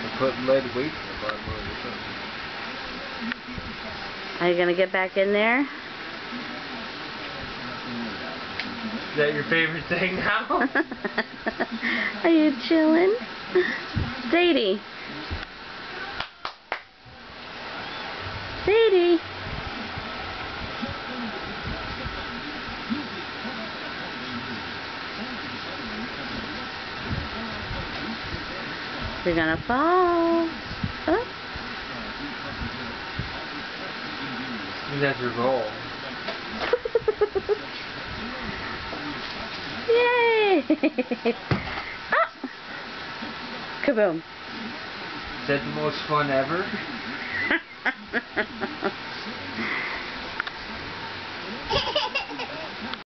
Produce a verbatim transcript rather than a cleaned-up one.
I put lead weight in the bottom of the truck. Are you gonna get back in there? Is that your favorite thing now? Are you chilling? Sadie. Sadie. You're gonna fall. Oh. That's your goal. Yay! Ah! Kaboom. Is that the most fun ever?